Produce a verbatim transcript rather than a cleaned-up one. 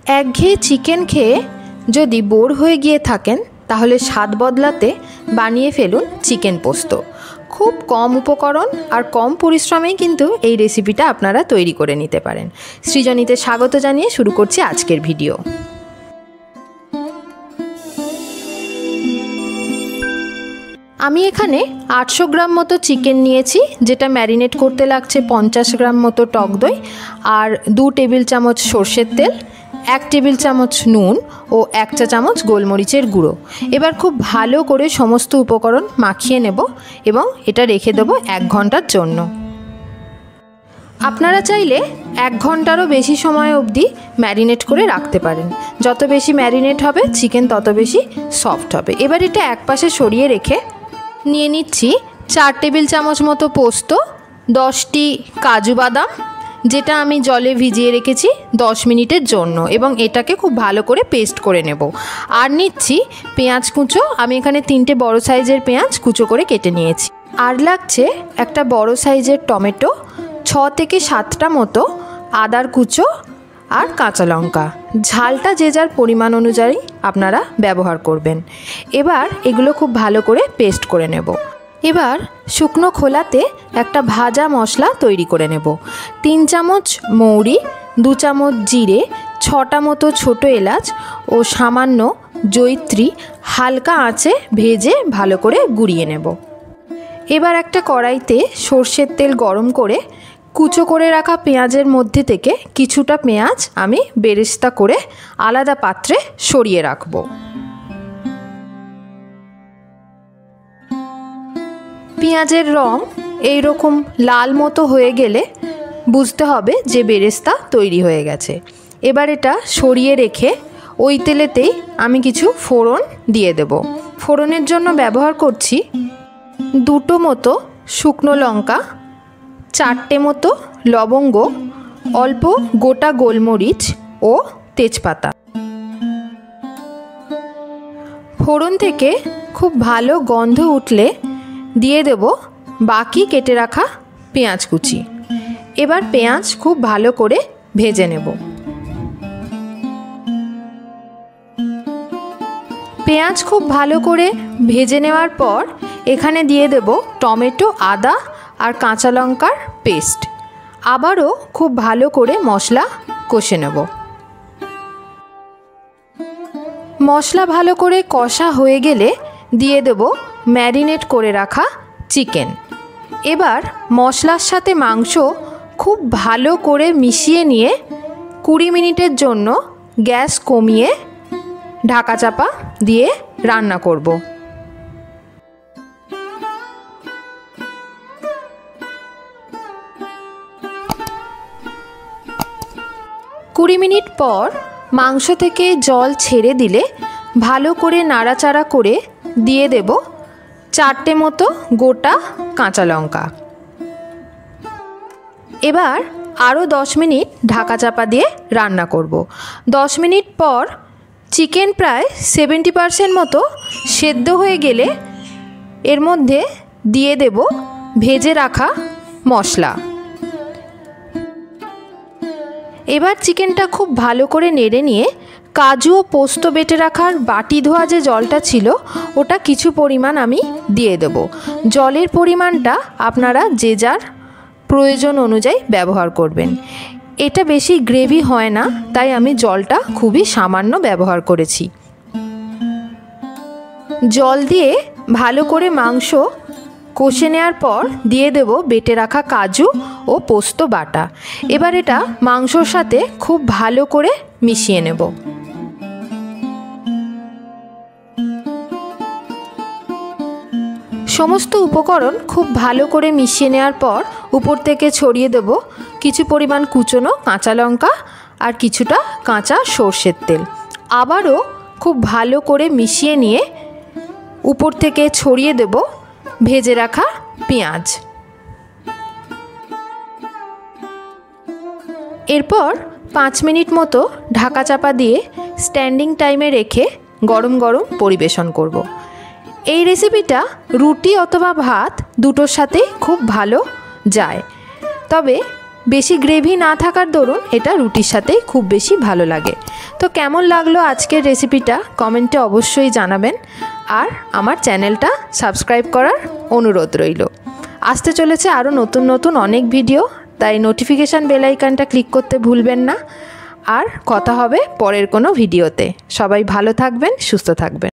একঘেয়ে চিকেন খেয়ে যদি বোর হয়ে গিয়ে থাকেন তাহলে স্বাদ বদলাতে বানিয়ে ফেলুন চিকেন পোস্ত। খুব কম উপকরণ আর কম পরিশ্রমেই কিন্তু এই রেসিপিটা আপনারা তৈরি করে নিতে পারেন। সৃজনীতে স্বাগত জানিয়ে শুরু করছি আজকের ভিডিও। আমি এখানে আটশো গ্রাম মতো চিকেন নিয়েছি, যেটা ম্যারিনেট করতে লাগছে পঞ্চাশ গ্রাম মতো টক দই আর দু টেবিল চামচ সর্ষের তেল, এক টেবিল চামচ নুন ও এক চা চামচ গোলমরিচের গুঁড়ো। এবার খুব ভালো করে সমস্ত উপকরণ মাখিয়ে নেব এবং এটা রেখে দেবো এক ঘন্টার জন্য। আপনারা চাইলে এক ঘন্টারও বেশি সময় অবধি ম্যারিনেট করে রাখতে পারেন। যত বেশি ম্যারিনেট হবে চিকেন তত বেশি সফট হবে। এবার এটা এক পাশে সরিয়ে রেখে নিয়ে নিচ্ছি চার টেবিল চামচ মতো পোস্ত, দশটি কাজু বাদাম, যেটা আমি জলে ভিজিয়ে রেখেছি দশ মিনিটের জন্য, এবং এটাকে খুব ভালো করে পেস্ট করে নেব। আর নিচ্ছি পেঁয়াজ কুচো, আমি এখানে তিনটে বড় সাইজের পেঁয়াজ কুচো করে কেটে নিয়েছি। আর লাগছে একটা বড় সাইজের টমেটো, ছ থেকে সাতটা মতো আদার কুচো আর কাঁচা লঙ্কা। ঝালটা যে যার পরিমাণ অনুযায়ী আপনারা ব্যবহার করবেন। এবার এগুলো খুব ভালো করে পেস্ট করে নেব। এবার শুকনো খোলাতে একটা ভাজা মশলা তৈরি করে নেব। তিন চামচ মৌরি, দু চামচ জিরে, ছটা মতো ছোটো এলাচ ও সামান্য জয়িত্রী হালকা আঁচে ভেজে ভালো করে গুঁড়িয়ে নেব। এবার একটা কড়াইতে সর্ষের তেল গরম করে কুচো করে রাখা পেঁয়াজের মধ্যে থেকে কিছুটা পেঁয়াজ আমি বেরেস্তা করে আলাদা পাত্রে সরিয়ে রাখব। পেঁয়াজের রং এই রকম লাল মতো হয়ে গেলে বুঝতে হবে যে বেরেস্তা তৈরি হয়ে গেছে। এবার এটা সরিয়ে রেখে ওই তেলেতেই আমি কিছু ফোড়ন দিয়ে দেব। ফোড়নের জন্য ব্যবহার করছি দুটো মতো শুকনো লঙ্কা, চারটে মতো লবঙ্গ, অল্প গোটা গোলমরিচ ও তেজপাতা। ফোড়ন থেকে খুব ভালো গন্ধ উঠলে দিয়ে দেব বাকি কেটে রাখা পেঁয়াজ কুচি। এবার পেঁয়াজ খুব ভালো করে ভেজে নেব। পেঁয়াজ খুব ভালো করে ভেজে নেওয়ার পর এখানে দিয়ে দেব টমেটো, আদা আর কাঁচা লঙ্কার পেস্ট। আবারও খুব ভালো করে মশলা কষে নেব। মশলা ভালো করে কষা হয়ে গেলে দিয়ে দেব ম্যারিনেট করে রাখা চিকেন। এবার মশলার সাথে মাংস খুব ভালো করে মিশিয়ে নিয়ে কুড়ি মিনিটের জন্য গ্যাস কমিয়ে ঢাকা চাপা দিয়ে রান্না করব। কুড়ি মিনিট পর মাংস থেকে জল ছেড়ে দিলে ভালো করে নাড়াচাড়া করে দিয়ে দেব চারটে মতো গোটা কাঁচা লঙ্কা। এবার আরও দশ মিনিট ঢাকা চাপা দিয়ে রান্না করব। দশ মিনিট পর চিকেন প্রায় সেভেন্টি পারসেন্ট মতো সেদ্ধ হয়ে গেলে এর মধ্যে দিয়ে দেব ভেজে রাখা মশলা। এবার চিকেনটা খুব ভালো করে নেড়ে নিয়ে কাজু ও পোস্ত বেটে রাখার বাটি ধোয়া যে জলটা ছিল ওটা কিছু পরিমাণ আমি দিয়ে দেব। জলের পরিমাণটা আপনারা যে যার প্রয়োজন অনুযায়ী ব্যবহার করবেন। এটা বেশি গ্রেভি হয় না, তাই আমি জলটা খুবই সামান্য ব্যবহার করেছি। জল দিয়ে ভালো করে মাংস কষে নেওয়ার পর দিয়ে দেব বেটে রাখা কাজু ও পোস্ত বাটা। এবার এটা মাংসর সাথে খুব ভালো করে মিশিয়ে নেব। সমস্ত উপকরণ খুব ভালো করে মিশিয়ে নেওয়ার পর উপর থেকে ছড়িয়ে দেব কিছু পরিমাণ কুচনো কাঁচা লঙ্কা আর কিছুটা কাঁচা সর্ষের তেল। আবারও খুব ভালো করে মিশিয়ে নিয়ে উপর থেকে ছড়িয়ে দেব ভেজে রাখা পেঁয়াজ। এরপর পাঁচ মিনিট মতো ঢাকা চাপা দিয়ে স্ট্যান্ডিং টাইমে রেখে গরম গরম পরিবেশন করব। এই রেসিপিটা রুটি অথবা ভাত দুটোর সাথে খুব ভালো যায়। তবে বেশি গ্রেভি না থাকার দরুন এটা রুটির সাথেই খুব বেশি ভালো লাগে। তো কেমন লাগলো আজকের রেসিপিটা কমেন্টে অবশ্যই জানাবেন, আর আমার চ্যানেলটা সাবস্ক্রাইব করার অনুরোধ রইল। আসতে চলেছে আরও নতুন নতুন অনেক ভিডিও, তাই নোটিফিকেশান বেল আইকনটা ক্লিক করতে ভুলবেন না। আর কথা হবে পরের কোনো ভিডিওতে। সবাই ভালো থাকবেন, সুস্থ থাকবেন।